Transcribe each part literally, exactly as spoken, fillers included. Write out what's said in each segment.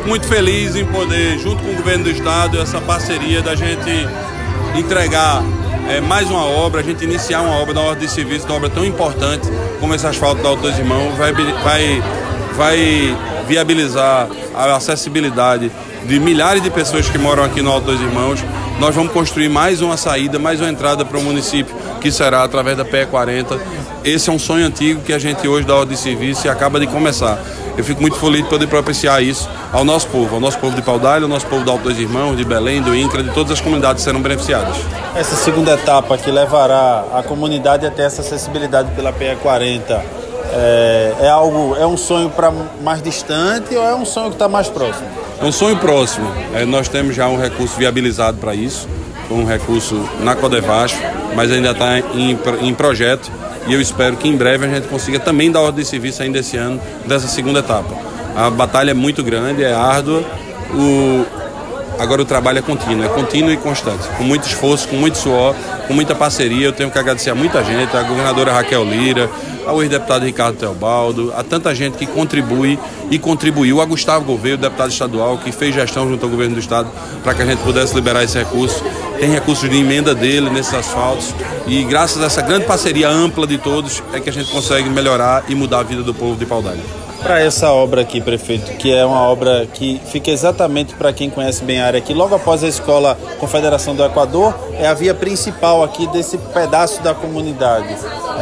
fico muito feliz em poder, junto com o governo do estado, essa parceria da gente entregar é, mais uma obra, a gente iniciar uma obra da ordem de serviço, uma obra tão importante como esse asfalto da Alto Dois Irmãos, vai, vai, vai viabilizar a acessibilidade de milhares de pessoas que moram aqui no Alto Dois Irmãos. Nós vamos construir mais uma saída, mais uma entrada para o município, que será através da P E quarenta. Esse é um sonho antigo que a gente hoje dá ordem de serviço e acaba de começar. Eu fico muito feliz de poder propiciar isso ao nosso povo, ao nosso povo de Paudalho, ao nosso povo do Alto Dois Irmãos, de Belém, do INCRA, de todas as comunidades que serão beneficiadas. Essa segunda etapa que levará a comunidade até essa acessibilidade pela P E quarenta, é, é, algo, é um sonho para mais distante ou é um sonho que está mais próximo? É um sonho próximo. É, nós temos já um recurso viabilizado para isso, um recurso na Codevasf, mas ainda está em, em projeto. E eu espero que em breve a gente consiga também dar ordem de serviço ainda esse ano dessa segunda etapa. A batalha é muito grande, é árdua, o... agora o trabalho é contínuo, é contínuo e constante, com muito esforço, com muito suor, com muita parceria. Eu tenho que agradecer a muita gente, a governadora Raquel Lira, ao ex-deputado Ricardo Teobaldo, a tanta gente que contribui e contribuiu, a Gustavo Gouveia, deputado estadual, que fez gestão junto ao governo do estado para que a gente pudesse liberar esse recurso. Tem recursos de emenda dele nesses asfaltos e graças a essa grande parceria ampla de todos é que a gente consegue melhorar e mudar a vida do povo de Paudalho. Para essa obra aqui, prefeito, que é uma obra que fica exatamente para quem conhece bem a área aqui, logo após a Escola Confederação do Equador, é a via principal aqui desse pedaço da comunidade.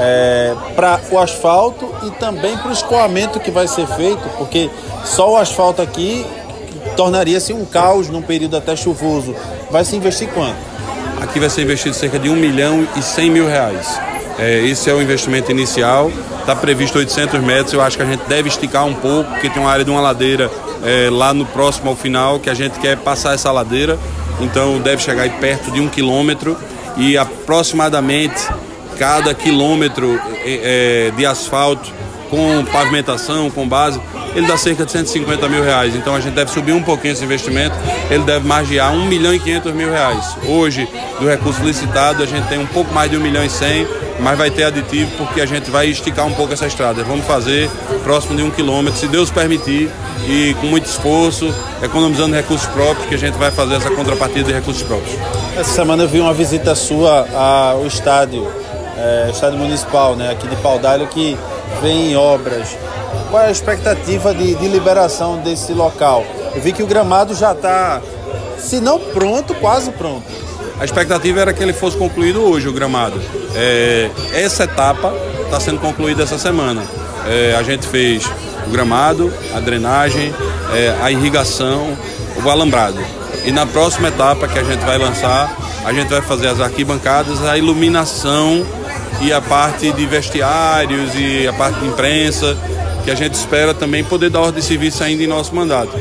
É, para o asfalto e também para o escoamento que vai ser feito, porque só o asfalto aqui tornaria-se um caos num período até chuvoso. Vai se investir quanto? Aqui vai ser investido cerca de um milhão e cem mil reais. É, esse é o investimento inicial, está previsto oitocentos metros, eu acho que a gente deve esticar um pouco, porque tem uma área de uma ladeira é, lá no próximo ao final, que a gente quer passar essa ladeira, então deve chegar aí perto de um quilômetro e aproximadamente cada quilômetro é, é, de asfalto com pavimentação, com base, ele dá cerca de cento e cinquenta mil reais. Então a gente deve subir um pouquinho esse investimento, ele deve margear um milhão e quinhentos mil reais. Hoje, do recurso licitado, a gente tem um pouco mais de um milhão e cem, mas vai ter aditivo porque a gente vai esticar um pouco essa estrada. Vamos fazer próximo de um quilômetro, se Deus permitir, e com muito esforço, economizando recursos próprios, que a gente vai fazer essa contrapartida de recursos próprios. Essa semana eu vi uma visita sua ao estádio, é, estádio municipal, né, aqui de Paudalho, que vem em obras. Qual é a expectativa de, de liberação desse local? Eu vi que o gramado já está, se não pronto, quase pronto. A expectativa era que ele fosse concluído hoje, o gramado. É, essa etapa está sendo concluída essa semana. É, a gente fez o gramado, a drenagem, é, a irrigação, o alambrado. E na próxima etapa que a gente vai lançar, a gente vai fazer as arquibancadas, a iluminação e a parte de vestiários e a parte de imprensa, que a gente espera também poder dar ordem de serviço ainda em nosso mandato.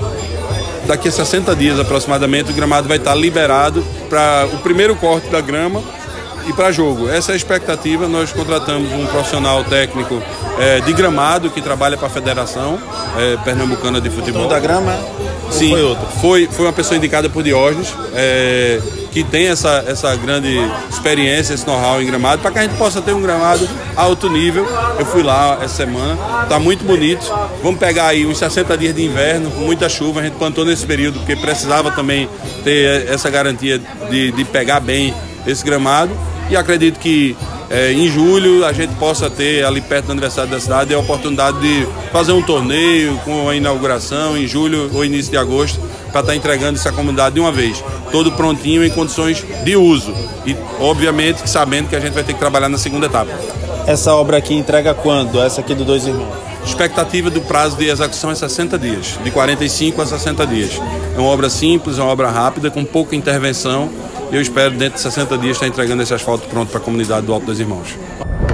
Daqui a sessenta dias aproximadamente o gramado vai estar liberado para o primeiro corte da grama e para jogo. Essa é a expectativa. Nós contratamos um profissional técnico é, de gramado que trabalha para a Federação é, Pernambucana de Futebol. O da grama? Sim, foi outro? Foi, foi uma pessoa indicada por Diógenes, é, que tem essa, essa grande experiência, esse know-how em gramado, para que a gente possa ter um gramado alto nível. Eu fui lá essa semana, está muito bonito. Vamos pegar aí uns sessenta dias de inverno, com muita chuva. A gente plantou nesse período, porque precisava também ter essa garantia de, de pegar bem esse gramado. E acredito que é, em julho a gente possa ter, ali perto do aniversário da cidade, a oportunidade de fazer um torneio com a inauguração em julho ou início de agosto, para estar entregando essa comunidade de uma vez, todo prontinho em condições de uso e obviamente sabendo que a gente vai ter que trabalhar na segunda etapa. Essa obra aqui entrega quando? Essa aqui do Dois Irmãos? Expectativa do prazo de execução é sessenta dias, de quarenta e cinco a sessenta dias. É uma obra simples, é uma obra rápida, com pouca intervenção, e eu espero dentro de sessenta dias estar entregando esse asfalto pronto para a comunidade do Alto Dois Irmãos.